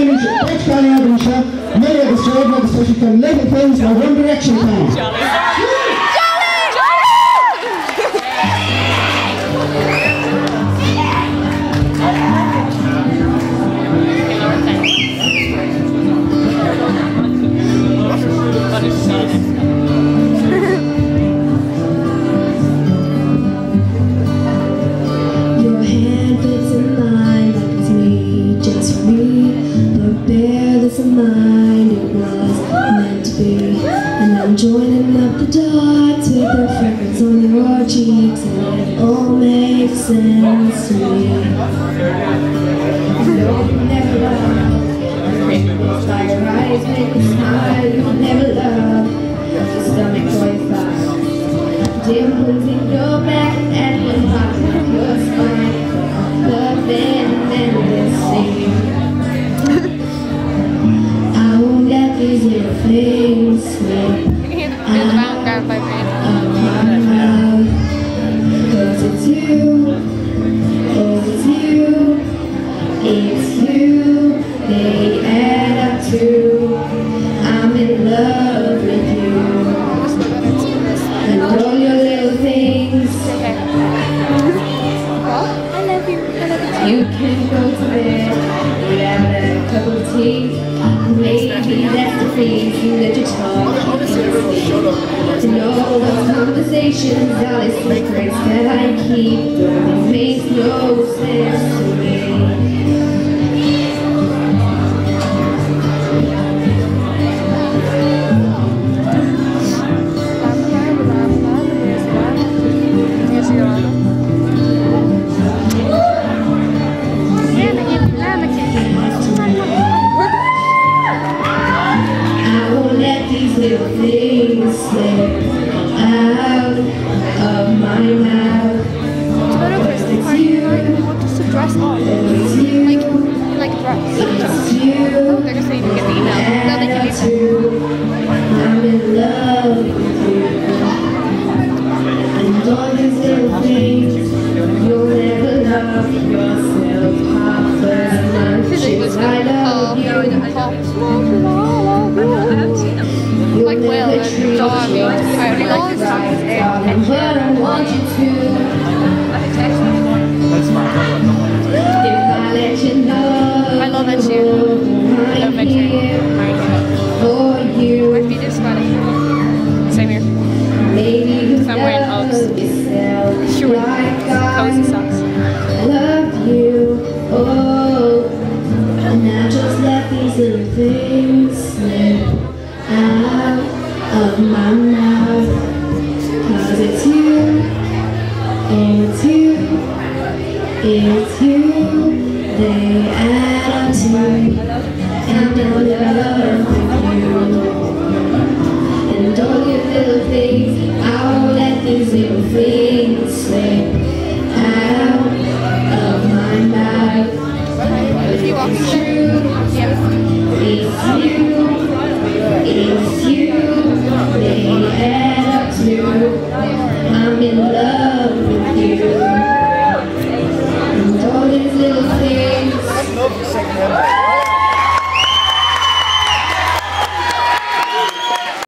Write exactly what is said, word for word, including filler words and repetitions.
Challenge, Beth Connie Abenshaw, Mary of the Strode, Mother Special Fund, Little Things, my One Direction fan. Your hand fits in mine like it's me, just for me. But bear this in mind, it was meant to be. And I'm joining up the dots with the freckles on your cheeks, and it all makes sense to me. No, never love. By your eyes make me smile. You never love. Your stomach toys fast. Dimples in your back and the bottom of your spine. Love and endlessly. I won't let these little things slip out of my mouth. 'Cause it's you, oh it's you, it's you. They add up to I'm in love with you. And all your little things. You can go to bed without a cup of tea. Maybe that's the face you let your talk. To know those conversations, all these secrets that I keep, it makes no sense to me. Little things slip out of my mouth. It's you, Just a dress on. it's you, Like, like a dress. it's you. They're just saying you get the email. No, they can Add to, I'm in love with you. And all these little things, you'll never love yourself half as much as I love you. Like Will and Darby. I really like this song. Darling, but I want you to. If I let you know, I love that tune. I love that tune. for you. My feet are sweating. Same here. Maybe you I'm wearing Uggs. love yourself Sure. like Cozy I socks. love you. Oh, and now just let these little things slip out of my mouth. 'Cause it's you, it's you, it's you. They add up to me, and they'll never love with you. And all your little things, I won't let these little things slip